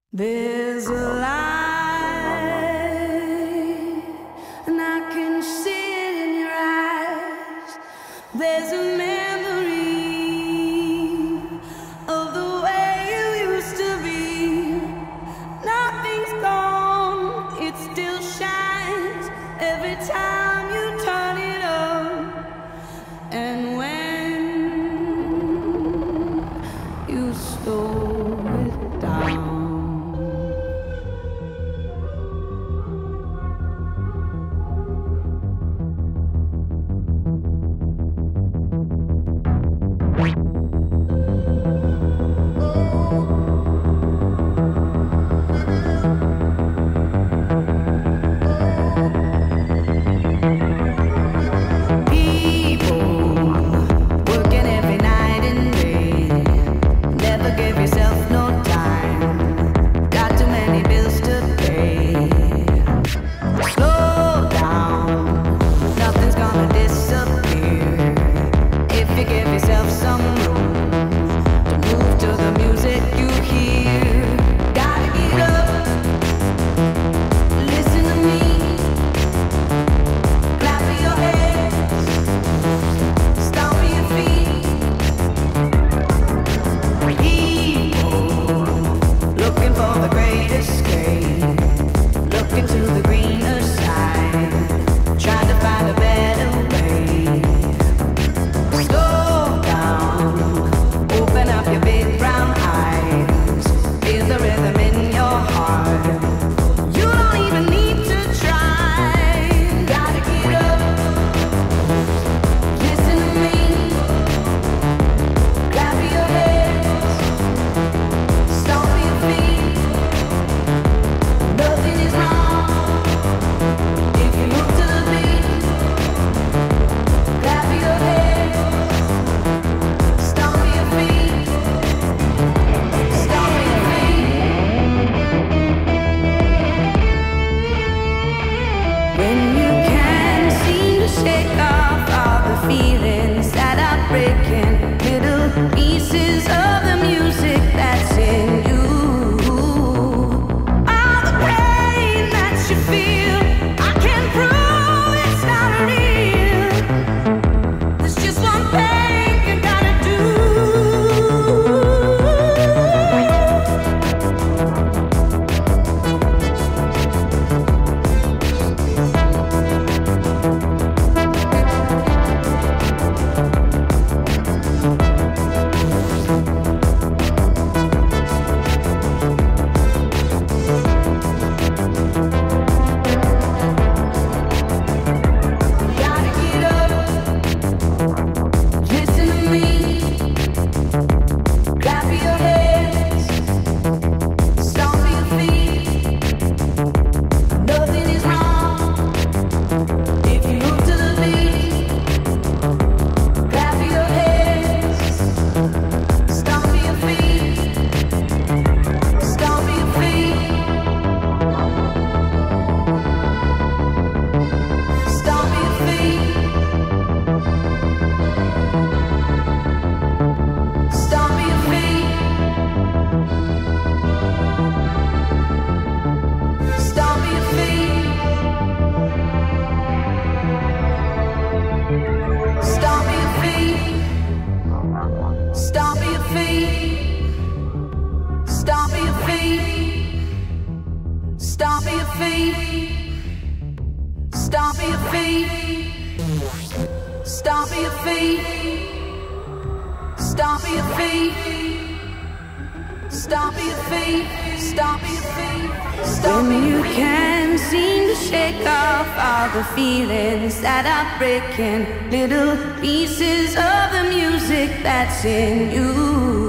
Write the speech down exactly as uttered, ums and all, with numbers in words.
There's a light, and I can see it in your eyes. There's a memory of the way you used to be. Nothing's gone, it still shines every time you turn it on. And when you slow it down, feelings that are breaking, little pieces of the music that's in you. All the pain that you feel, I can't prove it's not real. There's just one thing you gotta do. Stomp your feet, stomp your feet, stomp your feet, stomp your feet, stomp your feet, stomp your feet, stomp your feet. When you can't seem to shake off all the feelings that are breaking, little pieces of the music that's in you.